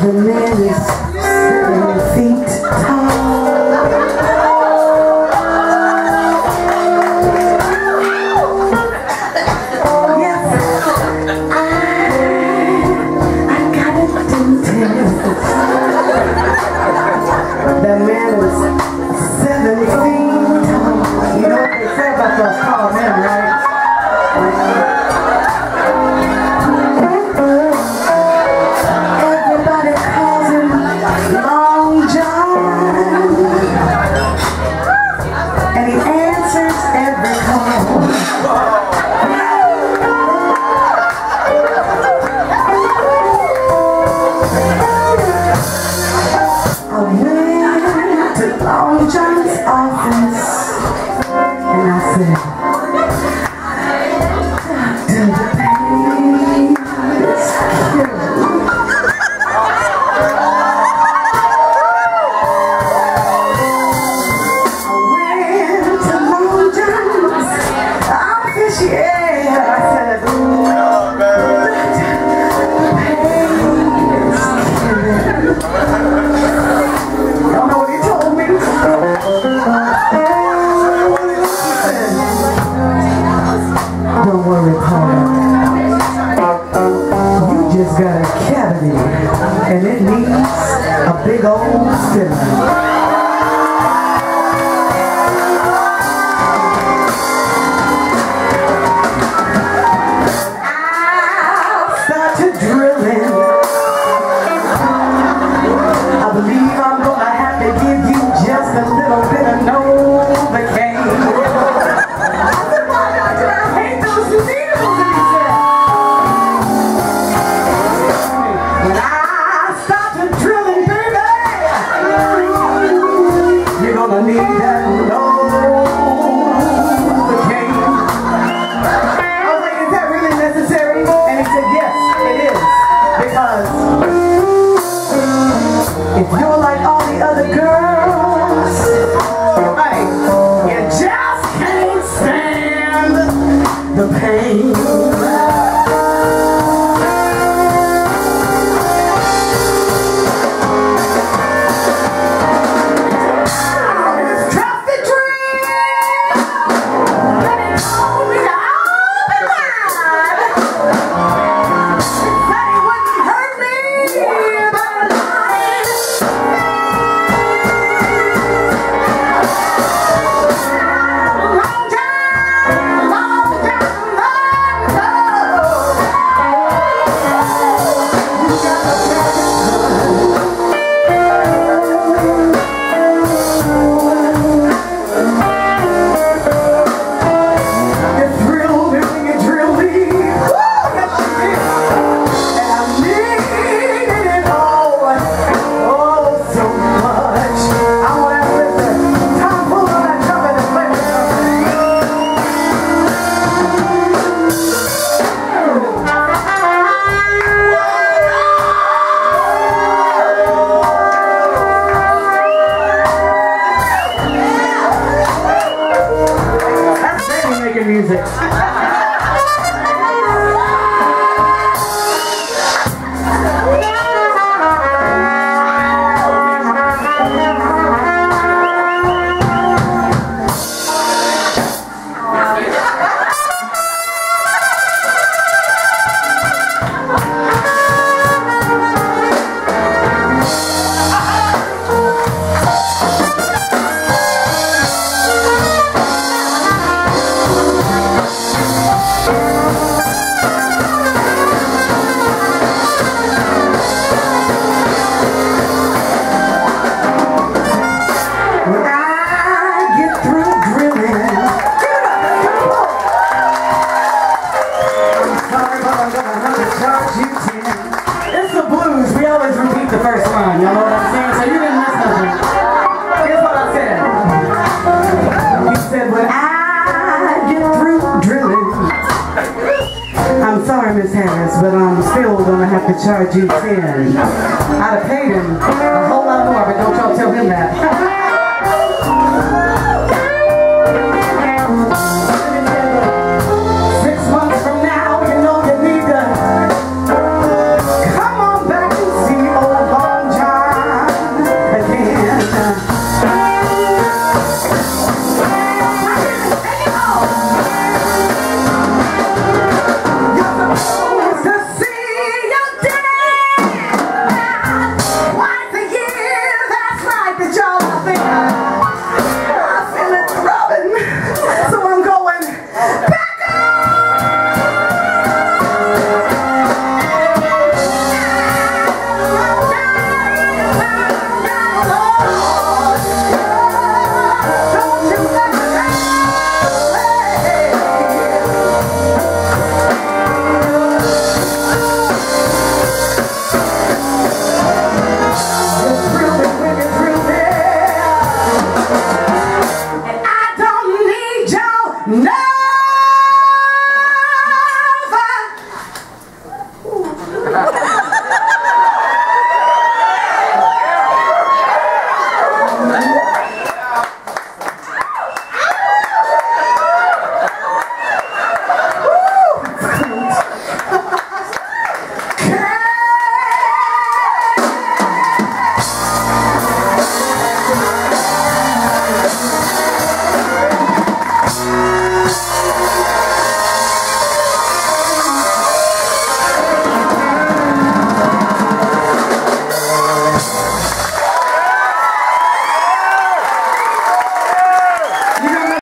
The man is 7 feet tall. Yes, I got it to tell. The man is 7 feet tall. You know what they say about those tall men, right? Everybody calls him Long John, and he answers every call. I went to Long John's office and I said, "Doctor, the pain is killing me." I went to Long John's office, yeah, I said, "Doctor, the pain is killing me." Y'all know what he told me? Don't worry, Paul. You just got a cavity, and it needs a big old filling. I started drilling. I believe I'm gonna have to give you just a little bit of Novocaine. If you're like all the other girls, right, you just can't stand the pain. Music. It's the blues. We always repeat the first line. Y'all know what I'm saying? So you didn't miss nothing. Here's what I said. He said, when I get through drilling, I'm sorry, Miss Harris, but I'm still gonna have to charge you 10. I'd have paid him a whole lot more, but don't y'all tell him that. From now, you know you need to come on back and see old Bob. No!